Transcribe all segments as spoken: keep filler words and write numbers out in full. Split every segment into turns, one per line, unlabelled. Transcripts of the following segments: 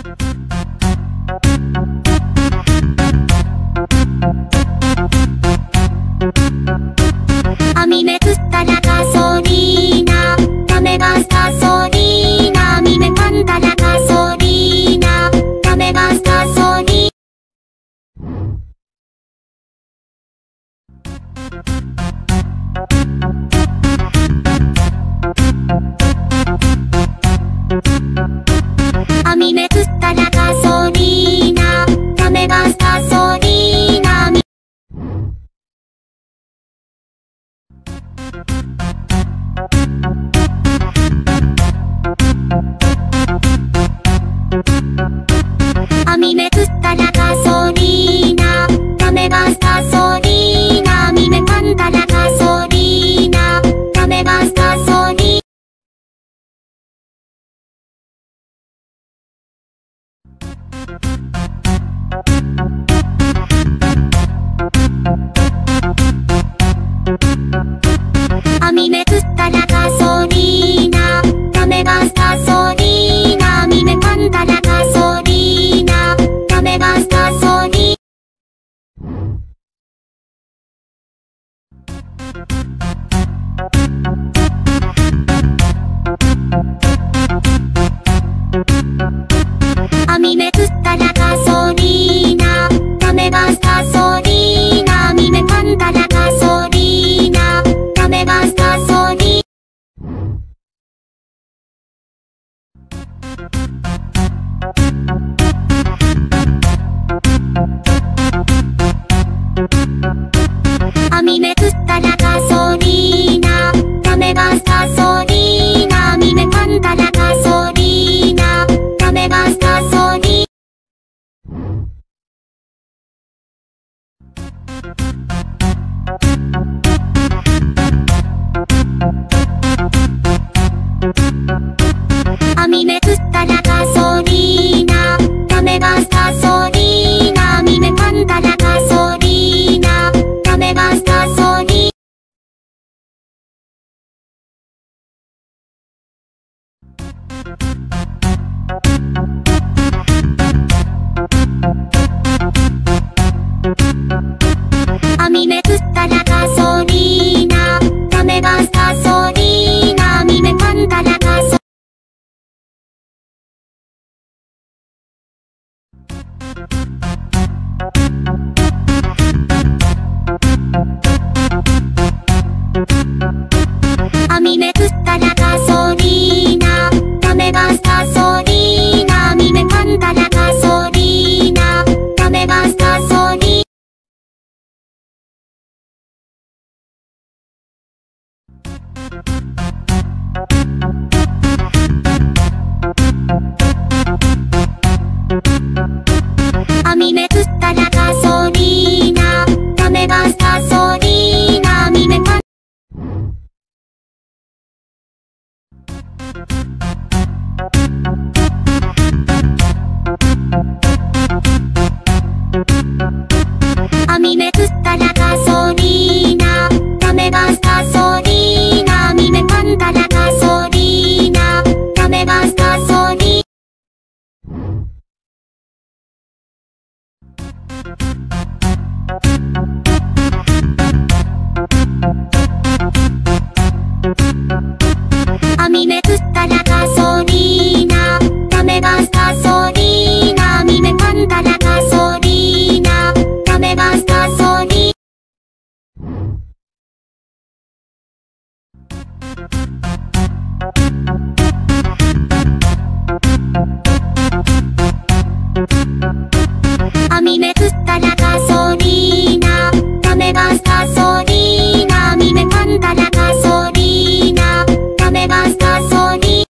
網めくったらガソリーナ、ダメバスガソリーナ、網めかんだらガソリーナ、ダメバスガソリーナ。網めくったらガソリーナ、ダメバスガソリーナ。網めくったらガソリーナ、ダメバスガソリーナ、網めかんだらガソリーナ、ダメバスガソリーナ。網めくったらガソリーナ、ダメバスガソリーナ、網めかんだらガソリーナ、ダメバスガソリーナ。網めくったらガソリーナ、ダメバスガソリーナ、網めかんだらガソリーナ、ダメバスガソリーナ。網めくったらガソリーナ、ダメバスガソリーナ、網めかんだらガソリーナ、ダメバスガソリーナ。網めくったらガソリーナ、ダメバスガソリーナ、網めかんだらガソリーナ、ダメバスガソリーナ。網めくったらガソリーナ、ダメバスガソリーナ、網めかんだらガソ網めくったらガソリーナ、ダメバスガソリーナ、網めかんだらガソリーナ、ダメバスガソリーナ。網めくったらガソリーナ、ダメバスガソリーナ、網めかん網めくったらガソリーナ、ダメバスガソリーナ、網めかんだらガソリーナ、ダメバスガソリーナ。網めくったらガソリーナ、ダメバスガソリーナ、網めかんだらガソリーナ、ダメバスガソリーナ。網めくったらガソリーナ、ダメバスガソリーナ、網めかんだらガソリーナ、ダメバスガソリー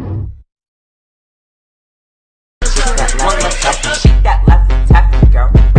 Shake that left and tap it, girl.